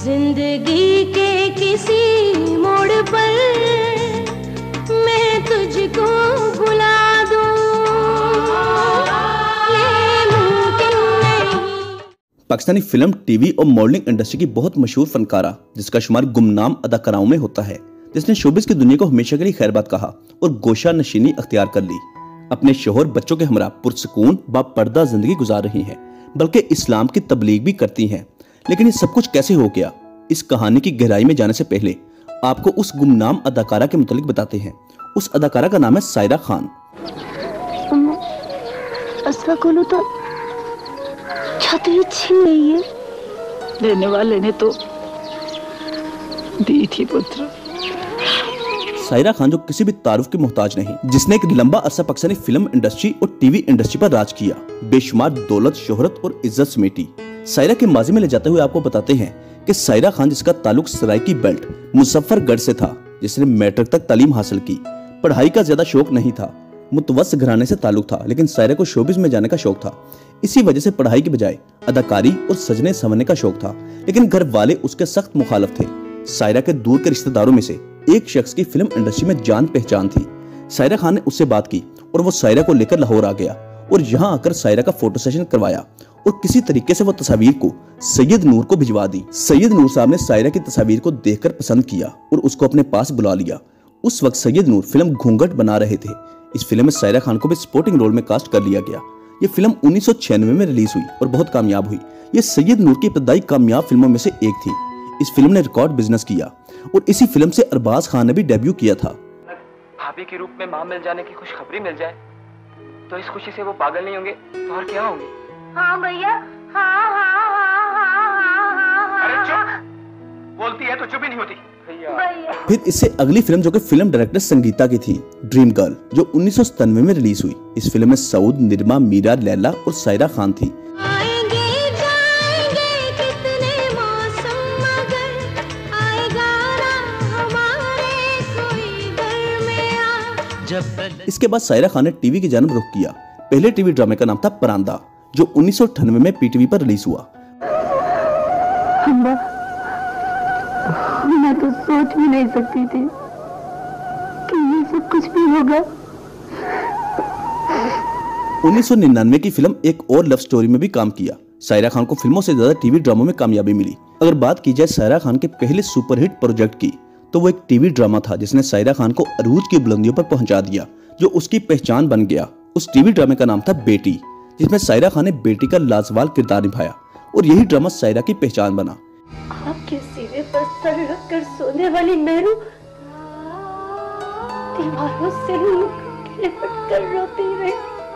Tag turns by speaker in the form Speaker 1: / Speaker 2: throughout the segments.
Speaker 1: जिंदगी के किसी मोड़ पर मैं तुझको भुला दूं, ये मुमकिन नहीं।
Speaker 2: पाकिस्तानी फिल्म, टीवी और मॉडलिंग इंडस्ट्री की बहुत मशहूर फनकारा, जिसका शुमार गुमनाम अदाकाराओं में होता है, जिसने शोबिस की दुनिया को हमेशा के लिए खैरबाद कहा और गोशा नशीनी अख्तियार कर ली। अपने शोहर बच्चों के हमरा पुरसकून बापर्दा जिंदगी गुजार रही हैं, बल्कि इस्लाम की तबलीग भी करती हैं। लेकिन ये सब कुछ कैसे हो गया? इस कहानी की गहराई में जाने से पहले आपको उस गुमनाम अदाकारा के मुतालिक बताते हैं। उस अदाकारा का नाम है सायरा खान।
Speaker 3: तो छतरी छीन रही है। देने वाले ने तो दी थी पुत्र।
Speaker 2: सायरा खान जो किसी भी तारुफ की मोहताज नहीं, जिसने एक लंबा अरसा पाकिस्तानी फिल्म इंडस्ट्री और टीवी इंडस्ट्री पर राज किया, बेशुमार दौलत, शोहरत और इज्जत समेटी। सायरा के माजी में ले जाते हुए आपको बताते हैं कि सायरा खान, जिसका ताल्लुक सराइकी बेल्ट मुजफ्फरगढ़ से था, जिसने मैट्रिक तक तालीम हासिल की, पढ़ाई का ज्यादा शौक नहीं था, मुतवस्सित घराने से ताल्लुक था, लेकिन सायरा को शोबिस में जाने का शौक था। इसी वजह से पढ़ाई के बजाय अदाकारी और सजने संवरने का शौक था, लेकिन घर वाले उसके सख्त मुखालिफ थे। सायरा के दूर के रिश्तेदारों में से एक शख्स की फिल्म इंडस्ट्री में जान पहचान थी। सायरा खान ने उससे बात की और वो सायरा को लेकर लाहौर आ गया और यहाँ आकर सायरा का फोटो सेशन करवाया और किसी तरीके से वो तस्वीर को सैयद नूर को भिजवा दी। सैयद नूर साहब ने सायरा की तस्वीर को देखकर पसंद किया और उसको अपने पास बुला लिया। उस वक्त सैयद नूर फिल्म घूंघट बना रहे थे। इस फिल्म में सायरा खान को भी सपोर्टिंग रोल में कास्ट कर लिया गया। ये फिल्म 1996 में रिलीज हुई और बहुत कामयाब हुई। ये सैयद नूर की इब्तदाई कामयाब फिल्मों में से एक थी। इस फिल्म ने रिकॉर्ड बिजनेस किया और इसी फिल्म से अरबाज खान ने भी डेब्यू किया था।
Speaker 4: भाभी के रूप में मां मिल जाने की खुशखबरी मिल जाए तो इस खुशी से वो पागल नहीं होंगे तो और क्या होंगे?
Speaker 1: हाँ भैया, हाँ हाँ हाँ हाँ हाँ।
Speaker 4: अरे चुप, बोलती है तो चुप ही नहीं होती भैया।
Speaker 2: फिर इससे अगली फिल्म जो कि फिल्म डायरेक्टर संगीता की थी, ड्रीम गर्ल, जो 1997 में रिलीज हुई। इस फिल्म में सऊद, निरमा, मीरा, लैला और सायरा खान थी। इसके बाद सायरा खान ने टीवी की जानब रुख किया। पहले टीवी ड्रामे का नाम था परांदा, जो 1998 में पीटीवी पर रिलीज हुआ।
Speaker 3: मैं तो सोच भी नहीं सकती थी कि ये सब कुछ भी होगा।
Speaker 2: 1999 की फिल्म एक और लव स्टोरी में भी काम किया। सायरा खान को फिल्मों से ज्यादा टीवी ड्रामों में कामयाबी मिली। अगर बात की जाए सायरा खान के पहले सुपरहिट प्रोजेक्ट की, तो वो एक टीवी ड्रामा था जिसने सायरा खान को अरूज की बुलंदियों पर पहुंचा दिया, जो उसकी पहचान बन गया। उस टीवी ड्रामे का नाम था बेटी, जिसमें सायरा खान ने बेटी का लाजवाब किरदार निभाया और यही ड्रामा सायरा की पहचान बना।
Speaker 3: आपके सीने पर सर रखकर सोने वाली मेरू दीवारों से लिपट कर रोती रही।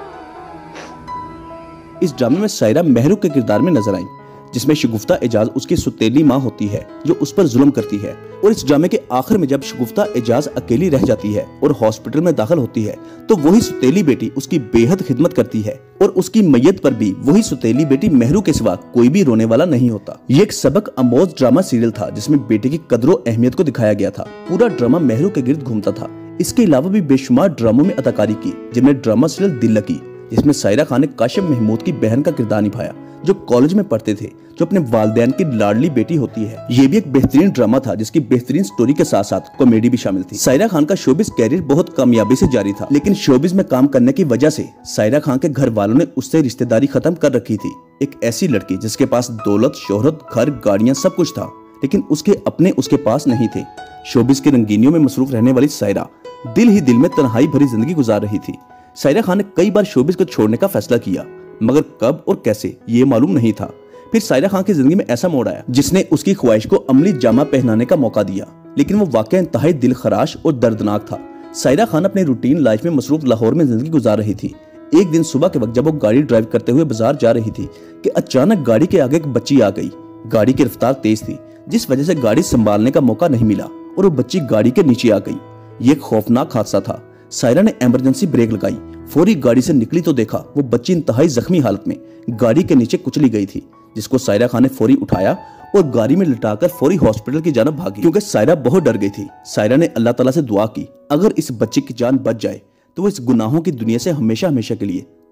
Speaker 2: इस ड्रामे में सायरा मेहरू के किरदार में नजर आई, जिसमें शगुफ्ता एजाज उसकी सुतेली माँ होती है जो उस पर जुल्म करती है। और इस ड्रामे के आखिर में जब शगुफ्ता एजाज अकेली रह जाती है और हॉस्पिटल में दाखिल होती है, तो वही सुतेली बेटी उसकी बेहद खिदमत करती है और उसकी मैयत पर भी वही सुतेली बेटी मेहरू के सिवा कोई भी रोने वाला नहीं होता। ये एक सबक आमोज ड्रामा सीरियल था जिसमें बेटे की कदरों अहमियत को दिखाया गया था। पूरा ड्रामा मेहरू के गिर्द घूमता था। इसके अलावा भी बेशुमार ड्रामों में अदाकारी की, जिनमें ड्रामा सीरियल दिल लगी, जिसमें सायरा खान ने काशिम महमूद की बहन का किरदार निभाया, जो कॉलेज में पढ़ते थे, जो अपने वालिदैन की लाडली बेटी होती है। ये भी एक बेहतरीन ड्रामा था जिसकी बेहतरीन स्टोरी के साथ साथ कॉमेडी भी शामिल थी। सायरा खान का शोबिस कैरियर बहुत कामयाबी से जारी था, लेकिन शोबिस में काम करने की वजह से सायरा खान के घर वालों ने उससे रिश्तेदारी खत्म कर रखी थी। एक ऐसी लड़की जिसके पास दौलत, शोहरत, घर, गाड़ियां, सब कुछ था, लेकिन उसके अपने उसके पास नहीं थे। शोबिस की रंगीनियों में मसरूफ रहने वाली सायरा दिल ही दिल में तन्हाई भरी जिंदगी गुजार रही थी। सायरा खान ने कई बार शोबिस को छोड़ने का फैसला किया, मगर कब और कैसे ये मालूम नहीं था। फिर सायरा खान की जिंदगी में ऐसा मोड़ आया जिसने उसकी ख्वाहिश को अमली जामा पहनाने का मौका दिया, लेकिन वो वाकई इंतहाई दिलखराश और दर्दनाक था। सायरा खान अपनी रूटीन लाइफ में मसरूफ लाहौर में जिंदगी गुजार रही थी। एक दिन सुबह के वक्त जब वो गाड़ी ड्राइव करते हुए बाजार जा रही थी कि अचानक गाड़ी के आगे एक बच्ची आ गई। गाड़ी की रफ्तार तेज थी, जिस वजह से गाड़ी संभालने का मौका नहीं मिला और वो बच्ची गाड़ी के नीचे आ गई। ये एक खौफनाक हादसा था। सायरा ने इमरजेंसी ब्रेक लगाई, फौरी गाड़ी से निकली तो देखा वो बच्ची इंतहाई जख्मी हालत में गाड़ी के नीचे कुचली गई थी, जिसको सायरा खान ने फौरी उठाया और गाड़ी में लिटाकर फौरी हॉस्पिटल की जानब भागी, क्योंकि सायरा बहुत डर गई थी। सायरा ने अल्लाह ताला से दुआ की, अगर इस बच्चे की जान बच जाए तो वो इस गुनाहों की दुनिया से हमेशा हमेशा के लिए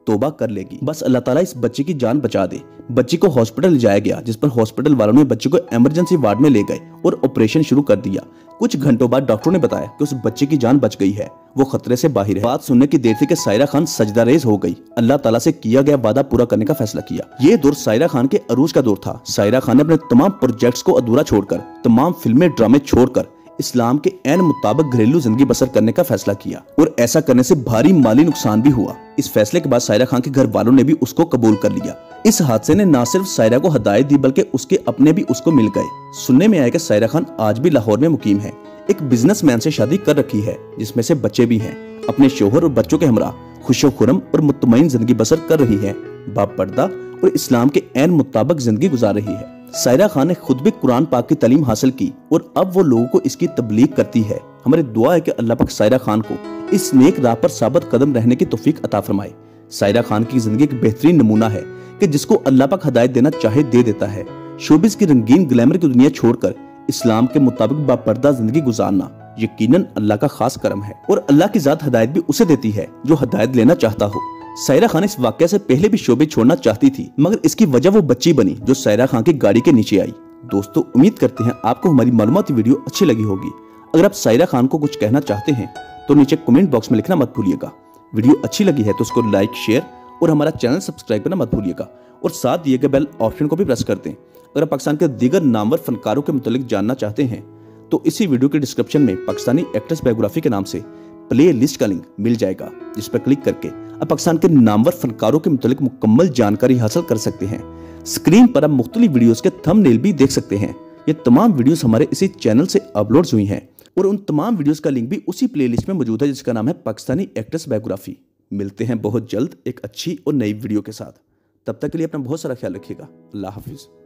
Speaker 2: तौबा कर लेगी, बस अल्लाह ताला इस बच्चे की जान बचा दे। बच्ची को हॉस्पिटल ले जाया गया, जिस पर हॉस्पिटल वालों ने बच्चे को इमरजेंसी वार्ड में ले गए और ऑपरेशन शुरू कर दिया। कुछ घंटों बाद डॉक्टरों ने बताया कि उस बच्चे की जान बच गई है, वो खतरे से बाहर है। बात सुनने की देर थी कि सायरा खान सजदारेज हो गई, अल्लाह ताला से किया गया वादा पूरा करने का फैसला किया। ये दौर सायरा खान के अरूज का दौर था। सायरा खान ने अपने तमाम प्रोजेक्ट्स को अधूरा छोड़कर, तमाम फिल्में ड्रामे छोड़कर इस्लाम के ऐन मुताबिक घरेलू जिंदगी बसर करने का फैसला किया और ऐसा करने से भारी माली नुकसान भी हुआ। इस फैसले के बाद सायरा खान के घर वालों ने भी उसको कबूल कर लिया। इस हादसे ने न सिर्फ सायरा को हदायत दी बल्कि उसके अपने भी उसको मिल गए। सुनने में आया कि सायरा खान आज भी लाहौर में मुकीम है, एक बिजनेसमैन से शादी कर रखी है जिसमें से बच्चे भी हैं। अपने शोहर और बच्चों के हमरा खुशो खुरम और मुतमईन जिंदगी बसर कर रही है, बापर्दा और इस्लाम के ऐन मुताबिक जिंदगी गुजार रही है। सायरा खान ने खुद भी कुरान पाक की तालीम हासिल की और अब वो लोगों को इसकी तबलीग करती है। हमारी दुआ है कि अल्लाह पाक सायरा खान को इस नेक राह पर साबित कदम रहने की तौफीक अता फरमाए। सायरा खान की जिंदगी एक बेहतरीन नमूना है कि जिसको अल्लाह पाक हदायत देना चाहे दे देता है। शोबिस की रंगीन ग्लैमर की दुनिया छोड़कर इस्लाम के मुताबिक बापर्दा जिंदगी गुजारना यकीनन अल्लाह का खास करम है और अल्लाह की जात हदायत भी उसे देती है जो हदायत लेना चाहता हो। सायरा खान इस वाकया से पहले भी शोबे छोड़ना चाहती थी, मगर इसकी वजह वो बच्ची बनी जो सायरा खान की गाड़ी के नीचे आई। दोस्तों, उम्मीद करते हैं आपको हमारी मालूमाती वीडियो अच्छी लगी होगी। अगर आप सायरा खान को कुछ कहना चाहते हैं तो नीचे कमेंट बॉक्स में लिखना मत भूलिएगा। वीडियो अच्छी लगी है तो उसको लाइक, शेयर और हमारा चैनल सब्सक्राइब करना मत भूलिएगा और साथ दिए गए बेल ऑप्शन को भी प्रेस कर दें। अगर आप पाकिस्तान के दीगर नामवर फनकारों के मुतालिक जानना चाहते हैं तो इसी वीडियो के डिस्क्रिप्शन में पाकिस्तानी एक्ट्रेस बायोग्राफी के नाम से प्ले लिस्ट का लिंक मिल जाएगा, जिस पर क्लिक करके आप पाकिस्तान के नामवर फनकारों के मुतालिक मुकम्मल जानकारी हासिल कर सकते हैं। स्क्रीन पर आप मुख्तलिफ वीडियोस के थंबनेल भी देख सकते हैं। ये तमाम वीडियोस हमारे इसी चैनल से अपलोड हुई हैं और उन तमाम वीडियोस का लिंक भी उसी प्लेलिस्ट में मौजूद है जिसका नाम है पाकिस्तानी एक्ट्रेस बायोग्राफी। मिलते हैं बहुत जल्द एक अच्छी और नई वीडियो के साथ। तब तक के लिए अपना बहुत सारा ख्याल रखिएगा। अल्लाह हाफिज।